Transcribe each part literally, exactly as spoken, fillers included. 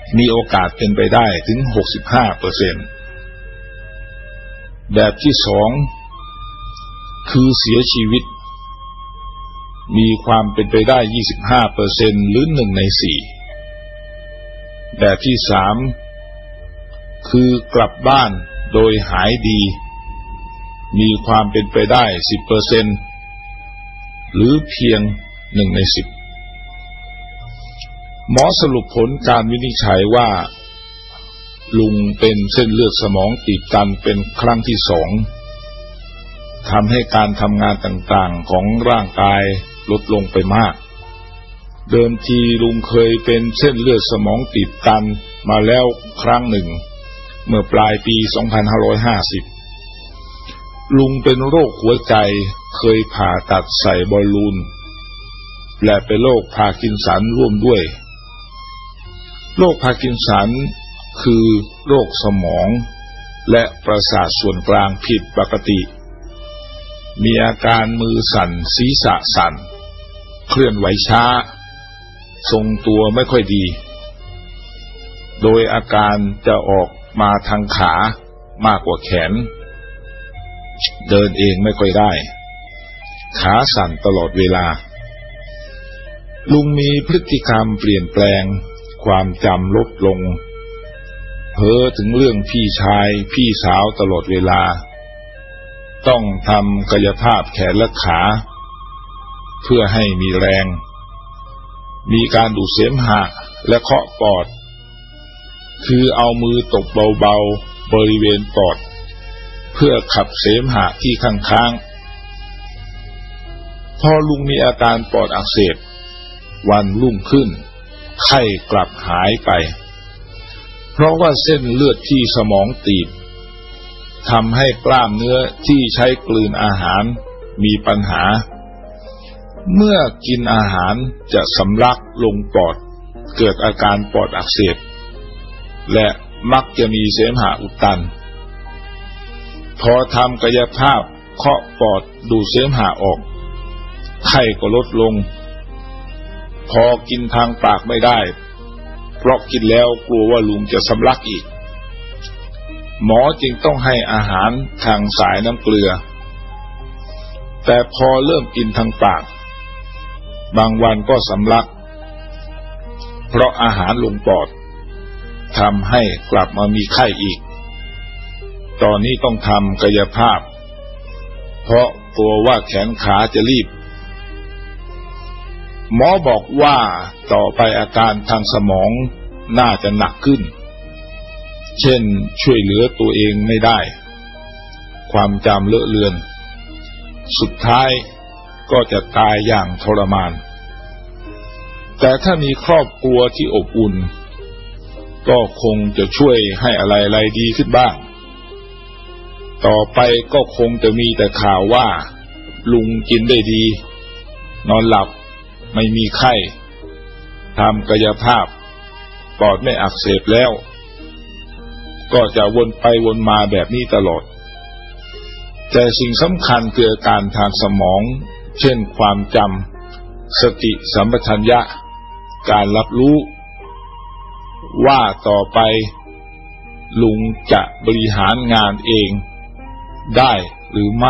มีโอกาสเป็นไปได้ถึง หกสิบห้าเปอร์เซ็นต์ แบบที่สองคือเสียชีวิตมีความเป็นไปได้ ยี่สิบห้าเปอร์เซ็นต์ หรือหนึ่งในสี่แบบที่สามคือกลับบ้านโดยหายดีมีความเป็นไปได้ สิบเปอร์เซ็นต์ หรือเพียงหนึ่งในสิบหมอสรุปผลการวินิจฉัยว่าลุงเป็นเส้นเลือดสมองตีบตันเป็นครั้งที่สองทำให้การทำงานต่างๆของร่างกายลดลงไปมากเดิมทีลุงเคยเป็นเส้นเลือดสมองตีบตันมาแล้วครั้งหนึ่งเมื่อปลายปี สองพันห้าร้อยห้าสิบ ลุงเป็นโรคหัวใจเคยผ่าตัดใส่บอลลูนและเป็นโรคพาร์กินสันร่วมด้วยโรคพาร์กินสันคือโรคสมองและประสาทส่วนกลางผิดปกติมีอาการมือสั่นศีรษะสั่นเคลื่อนไหวช้าทรงตัวไม่ค่อยดีโดยอาการจะออกมาทางขามากกว่าแขนเดินเองไม่ค่อยได้ขาสั่นตลอดเวลาลุงมีพฤติกรรมเปลี่ยนแปลงความจำลดลงเพ้อถึงเรื่องพี่ชายพี่สาวตลอดเวลาต้องทำกายภาพแขนและขาเพื่อให้มีแรงมีการดูดเสมหะและเคาะปอดคือเอามือตบเบาๆบริเวณปอดเพื่อขับเสมหะที่ข้างๆพอลุงมีอาการปอดอักเสบวันรุ่งขึ้นไข้กลับหายไปเพราะว่าเส้นเลือดที่สมองตีบทำให้กล้ามเนื้อที่ใช้กลืนอาหารมีปัญหาเมื่อกินอาหารจะสำลักลงปอดเกิดอาการปอดอักเสบและมักจะมีเสมหะอุดตันพอทำกายภาพเคาะปอดดูดเสมหะออกไข้ก็ลดลงพอกินทางปากไม่ได้เพราะกินแล้วกลัวว่าลุงจะสำลักอีกหมอจึงต้องให้อาหารทางสายน้ำเกลือแต่พอเริ่มกินทางปากบางวันก็สำลักเพราะอาหารลงปอดทำให้กลับมามีไข้อีกตอนนี้ต้องทำกายภาพเพราะกลัวว่าแขนขาจะรีบหมอบอกว่าต่อไปอาการทางสมองน่าจะหนักขึ้นเช่นช่วยเหลือตัวเองไม่ได้ความจำเลอะเลือนสุดท้ายก็จะตายอย่างทรมานแต่ถ้ามีครอบครัวที่อบอุ่นก็คงจะช่วยให้อะไรๆดีขึ้นบ้างต่อไปก็คงจะมีแต่ข่าวว่าลุงกินได้ดีนอนหลับไม่มีไข้ทำกายภาพปอดไม่อักเสบแล้วก็จะวนไปวนมาแบบนี้ตลอดแต่สิ่งสำคัญคืออาการทางสมองเช่นความจำสติสัมปชัญญะการรับรู้ว่าต่อไปลุงจะบริหารงานเองได้หรือไม่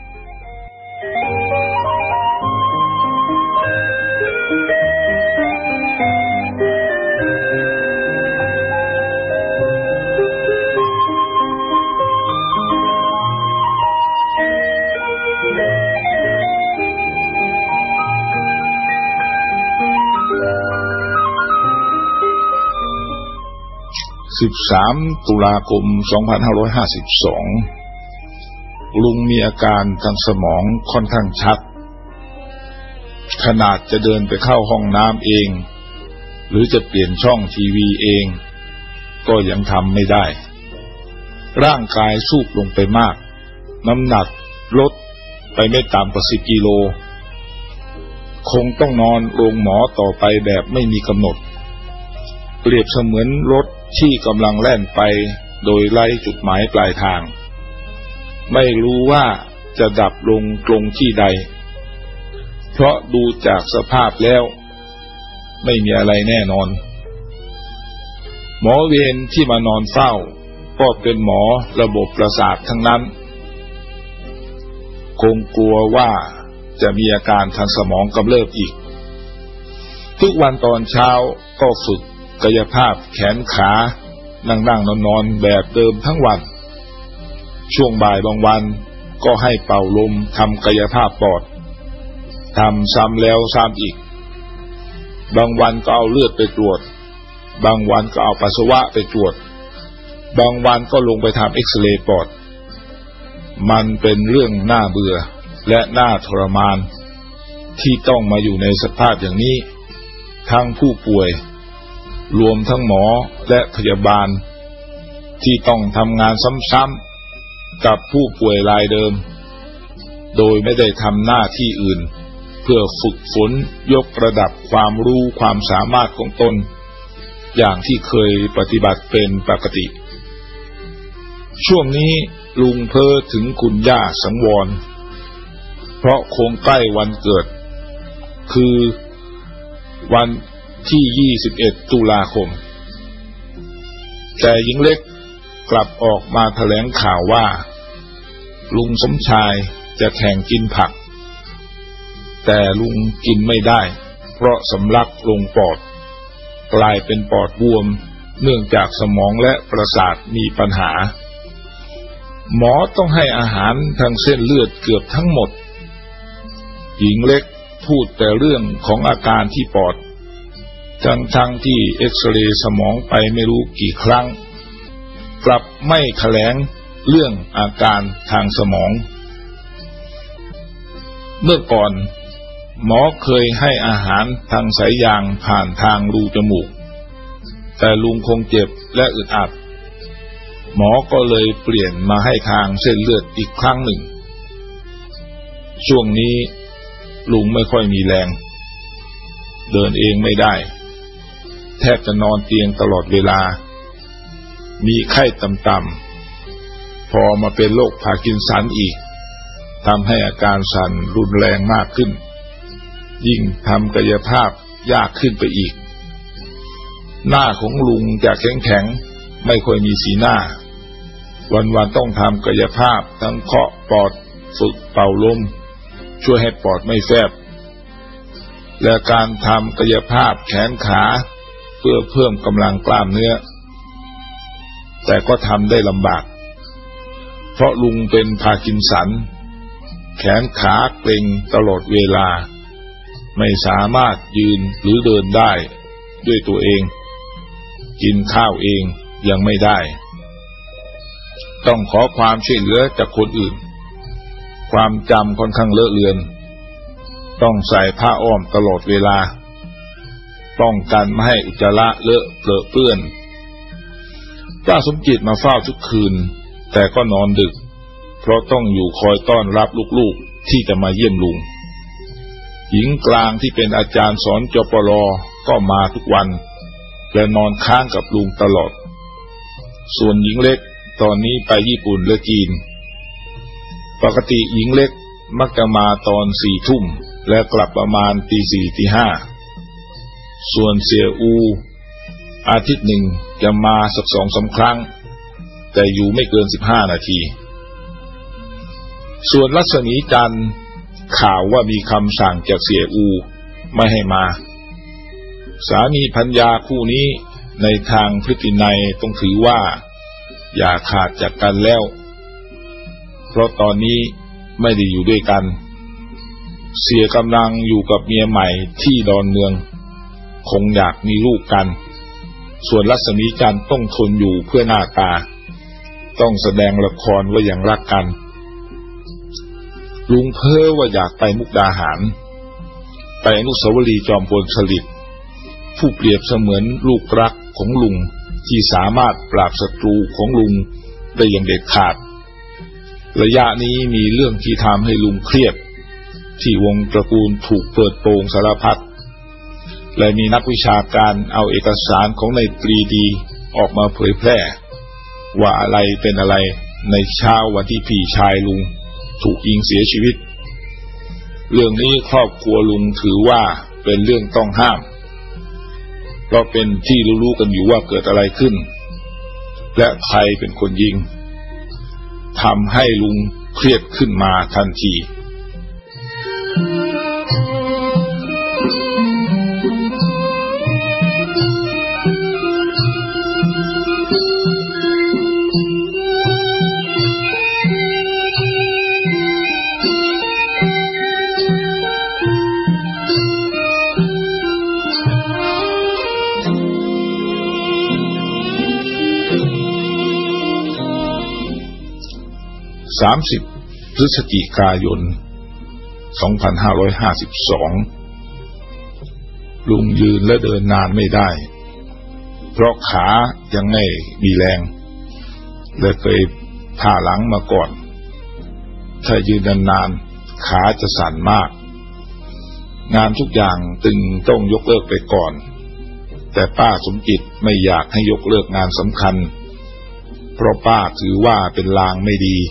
สิบสามตุลาคมสองพันห้าร้อยห้าสิบสองลุงมีอาการทางสมองค่อนข้างชัดขนาดจะเดินไปเข้าห้องน้ำเองหรือจะเปลี่ยนช่องทีวีเองก็ยังทำไม่ได้ร่างกายซูบลงไปมากน้ำหนักลดไปไม่ต่ำกว่าสิบกิโลคงต้องนอนโรงหมอต่อไปแบบไม่มีกำหนดเปรียบเสมือนรถที่กำลังแล่นไปโดยไร้จุดหมายปลายทางไม่รู้ว่าจะดับลงตรงที่ใดเพราะดูจากสภาพแล้วไม่มีอะไรแน่นอนหมอเวรที่มานอนเฝ้าก็เป็นหมอระบบประสาททั้งนั้นคงกลัวว่าจะมีอาการทางสมองกำเริบอีกทุกวันตอนเช้าก็ฝึกกายภาพแขนขานั่งๆนอนๆแบบเดิมทั้งวันช่วงบ่ายบางวันก็ให้เป่าลมทำกายภาพปอดทำซ้ำแล้วซ้ำอีกบางวันก็เอาเลือดไปตรวจบางวันก็เอาปัสสาวะไปตรวจบางวันก็ลงไปทำเอ็กซเรย์ปอดมันเป็นเรื่องน่าเบื่อและน่าทรมานที่ต้องมาอยู่ในสภาพอย่างนี้ทั้งผู้ป่วยรวมทั้งหมอและพยาบาลที่ต้องทำงานซ้ำๆกับผู้ป่วยรายเดิมโดยไม่ได้ทำหน้าที่อื่นเพื่อฝึกฝนยกระดับความรู้ความสามารถของตนอย่างที่เคยปฏิบัติเป็นปกติช่วงนี้ลุงเพ้อถึงคุณย่าสังวรเพราะคงใกล้วันเกิดคือวันที่ยี่สิบเอ็ดตุลาคมแต่หญิงเล็กกลับออกมาแถลงข่าวว่าลุงสมชายจะแข่งกินผักแต่ลุงกินไม่ได้เพราะสำลักลงปอดกลายเป็นปอดบวมเนื่องจากสมองและประสาทมีปัญหาหมอต้องให้อาหารทางเส้นเลือดเกือบทั้งหมดหญิงเล็กพูดแต่เรื่องของอาการที่ปอดทั้งทั้งที่เอ็กซเรย์สมองไปไม่รู้กี่ครั้งกลับไม่แถลงเรื่องอาการทางสมองเมื่อก่อนหมอเคยให้อาหารทางสายยางผ่านทางรูจมูกแต่ลุงคงเจ็บและอึดอัดหมอก็เลยเปลี่ยนมาให้ทางเส้นเลือดอีกครั้งหนึ่งช่วงนี้ลุงไม่ค่อยมีแรงเดินเองไม่ได้แทบจะนอนเตียงตลอดเวลามีไข้ต่ำๆพอมาเป็นโรคพาร์กินสันอีกทำให้อาการสั่นรุนแรงมากขึ้นยิ่งทำกายภาพยากขึ้นไปอีกหน้าของลุงจะแข็งๆไม่ค่อยมีสีหน้าวันๆต้องทำกายภาพทั้งเคาะปอดฝึกเป่าลมช่วยให้ปอดไม่แฟบและการทำกายภาพแขนขาเพื่อเพิ่มกำลังกล้ามเนื้อแต่ก็ทำได้ลำบากเพราะลุงเป็นพาร์กินสันแขนขาเกร็งตลอดเวลาไม่สามารถยืนหรือเดินได้ด้วยตัวเองกินข้าวเองยังไม่ได้ต้องขอความช่วยเหลือจากคนอื่นความจำค่อนข้างเลอะเลือนต้องใส่ผ้าอ้อมตลอดเวลาป้องกันไม่ให้อุจจาระเลอะเปรอะเปื้อนป้าสมจิตมาเฝ้าทุกคืนแต่ก็นอนดึกเพราะต้องอยู่คอยต้อนรับลูกๆที่จะมาเยี่ยมลุงหญิงกลางที่เป็นอาจารย์สอนจปรก็มาทุกวันและนอนค้างกับลุงตลอดส่วนหญิงเล็กตอนนี้ไปญี่ปุ่นและจีนปกติหญิงเล็กมักจะมาตอนสี่ทุ่มและกลับประมาณตีสี่ตีห้าส่วนเสี่ยอูอาทิตย์หนึ่งจะมาสักสองสามครั้งแต่อยู่ไม่เกินสิบห้านาทีส่วนรัศมีจันทร์ข่าวว่ามีคำสั่งจากเสี่ยอูไม่ให้มาสามีภรรยาคู่นี้ในทางพฤตินัยต้องถือว่าอย่าขาดจากกันแล้วเพราะตอนนี้ไม่ได้อยู่ด้วยกันเสียกำลังอยู่กับเมียใหม่ที่ดอนเมืองคงอยากมีลูกกันส่วนรัศมีจันทร์ต้องทนอยู่เพื่อหน้าตาต้องแสดงละครว่ายังรักกันลุงเพ้อว่าอยากไปมุกดาหารไปอนุสาวรีย์จอมพลสฤษดิ์ผู้เปรียบเสมือนลูกรักของลุงที่สามารถปราบศัตรูของลุงได้อย่างเด็ดขาดระยะนี้มีเรื่องที่ทำให้ลุงเครียดที่วงตระกูลถูกเปิดโปงสารพัดและมีนักวิชาการเอาเอกสารของนายปรีดีออกมาเผยแพร่ว่าอะไรเป็นอะไรในเช้าวันที่พี่ชายลุงถูกยิงเสียชีวิตเรื่องนี้ครอบครัวลุงถือว่าเป็นเรื่องต้องห้ามเพราะเป็นที่รู้ๆกันอยู่ว่าเกิดอะไรขึ้นและใครเป็นคนยิงทำให้ลุงเครียดขึ้นมาทันทีสามสิบพฤศจิกายนสองพันห้าร้อยห้าสิบสองลุงยืนและเดินนานไม่ได้เพราะขายังไม่มีแรงและเคยผ่าหลังมาก่อนถ้ายืนนานๆขาจะสั่นมากงานทุกอย่างตึงต้องยกเลิกไปก่อนแต่ป้าสมจิตไม่อยากให้ยกเลิกงานสำคัญเพราะป้าถือว่าเป็นลางไม่ดี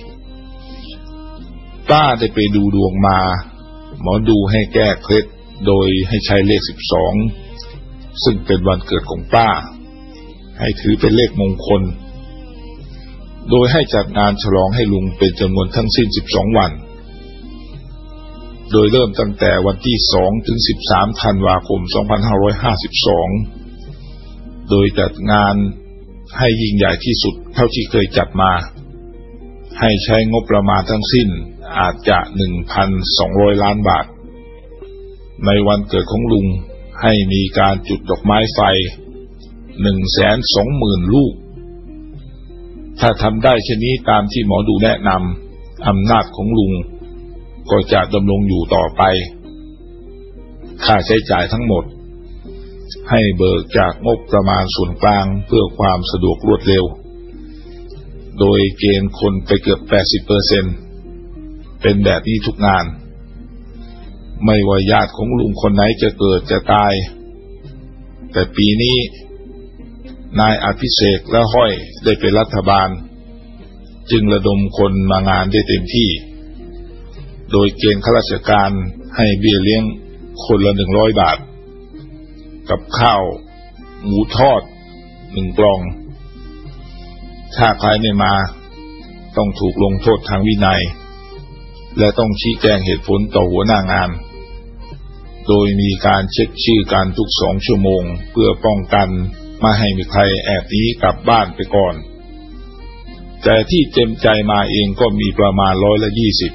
ป้าได้ไปดูดวงมาหมอดูให้แก้เคล็ดโดยให้ใช้เลขสิบสองซึ่งเป็นวันเกิดของป้าให้ถือเป็นเลขมงคลโดยให้จัดงานฉลองให้ลุงเป็นจำนวนทั้งสิ้นสิบสองวันโดยเริ่มตั้งแต่วันที่สองถึงสิบสามธันวาคมสองพันห้าร้อยห้าสิบสองโดยจัดงานให้ยิ่งใหญ่ที่สุดเท่าที่เคยจัดมาให้ใช้งบประมาณทั้งสิ้นอาจจะ หนึ่งพันสองร้อย ล้านบาทในวันเกิดของลุงให้มีการจุดดอกไม้ไฟ หนึ่งแสนสองหมื่น ลูกถ้าทำได้เช่นนี้ตามที่หมอดูแนะนำอำนาจของลุงก็จะดำรงอยู่ต่อไปค่าใช้จ่ายทั้งหมดให้เบิกจากงบประมาณส่วนกลางเพื่อความสะดวกรวดเร็วโดยเกณฑ์คนไปเกือบ แปดสิบเปอร์เซ็นต์ เป็นแบบนี้ทุกงานไม่ว่าญาติของลุงคนไหนจะเกิดจะตายแต่ปีนี้นายอภิเษกและห้อยได้เป็นรัฐบาลจึงระดมคนมางานได้เต็มที่โดยเกณฑ์ข้าราชการให้เบี้ยเลี้ยงคนละหนึ่งร้อยบาทกับข้าวหมูทอดหนึ่งกล่องถ้าใครไม่มาต้องถูกลงโทษทางวินัยและต้องชี้แจงเหตุผลต่อหัวหน้างานโดยมีการเช็คชื่อการทุกสองชั่วโมงเพื่อป้องกันไม่ให้มีใครแอบหนีกลับบ้านไปก่อนแต่ที่เต็มใจมาเองก็มีประมาณร้อยละยี่สิบ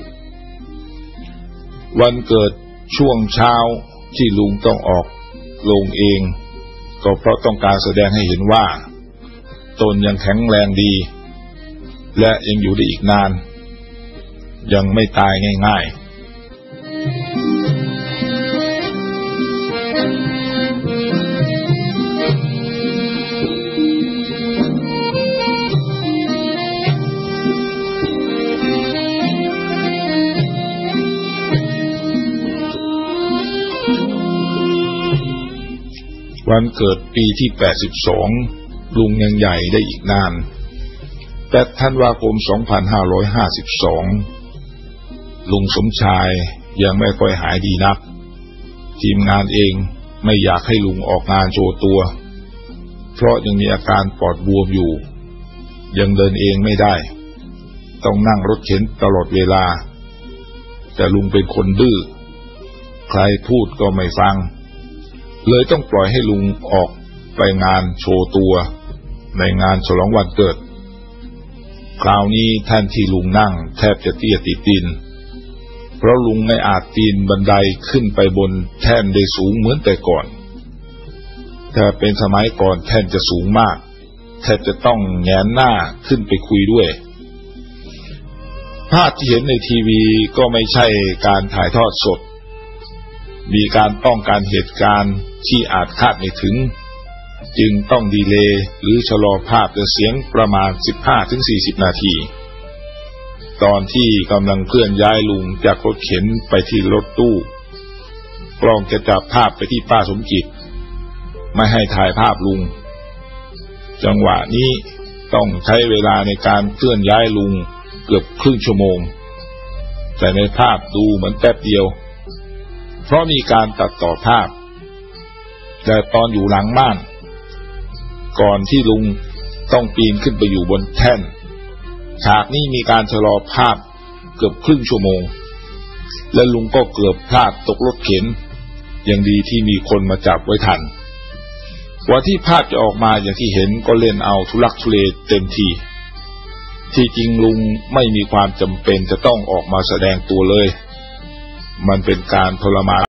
วันเกิดช่วงเช้าที่ลุงต้องออกลงเองก็เพราะต้องการแสดงให้เห็นว่าตนยังแข็งแรงดีและยังอยู่ได้อีกนานยังไม่ตายง่ายๆวันเกิดปีที่แปดสิบสองลุงยังใหญ่ได้อีกนานแต่ธันวาคมสองพันห้าร้อยห้าสิบสองลุงสมชายยังไม่ค่อยหายดีนักทีมงานเองไม่อยากให้ลุงออกงานโชว์ตัวเพราะยังมีอาการปอดบวมอยู่ยังเดินเองไม่ได้ต้องนั่งรถเข็นตลอดเวลาแต่ลุงเป็นคนดื้อใครพูดก็ไม่ฟังเลยต้องปล่อยให้ลุงออกไปงานโชว์ตัวในงานฉลองวันเกิดคราวนี้แทนที่ลุงนั่งแทบจะเตี้ยติดดินเพราะลุงไม่อาจปีนบันไดขึ้นไปบนแท่นได้สูงเหมือนแต่ก่อนถ้าเป็นสมัยก่อนแท่นจะสูงมากแทบจะต้องแงนหน้าขึ้นไปคุยด้วยภาพที่เห็นในทีวีก็ไม่ใช่การถ่ายทอดสดมีการป้องกันเหตุการณ์ที่อาจคาดไม่ถึงจึงต้องดีเลย์หรือชะลอภาพด้วยเสียงประมาณ สิบห้าถึงสี่สิบ นาทีตอนที่กำลังเคลื่อนย้ายลุงจากรถเข็นไปที่รถตู้กล้องจะจับภาพไปที่ป้าสมจิตไม่ให้ถ่ายภาพลุงจังหวะนี้ต้องใช้เวลาในการเคลื่อนย้ายลุงเกือบครึ่งชั่วโมงแต่ในภาพดูเหมือนแป๊บเดียวเพราะมีการตัดต่อภาพแต่ตอนอยู่หลังม่านก่อนที่ลุงต้องปีนขึ้นไปอยู่บนแท่นฉากนี้มีการชะลอภาพเกือบครึ่งชั่วโมงและลุงก็เกือบพลาดตกรถเข็นยังดีที่มีคนมาจับไว้ทันกว่าที่ภาพจะออกมาอย่างที่เห็นก็เล่นเอาทุลักทุเลเต็มทีที่จริงลุงไม่มีความจำเป็นจะต้องออกมาแสดงตัวเลยมันเป็นการทรมาน